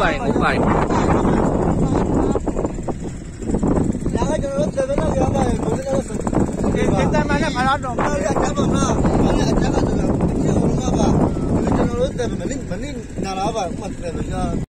ပိုင်ဥပိုင်လာကြတော့တယ်နော်ရပါတယ်ဘယ်လိုလဲဆိုဒီတမန်နဲ့ဖလာတော့တော့ရကြပါမလားဘာလဲအကြမ်းကတော့ဒီလိုငါပါကျွန်တော်တို့တယ်မင်းနာလာပါမှတ်တယ်ဗျာ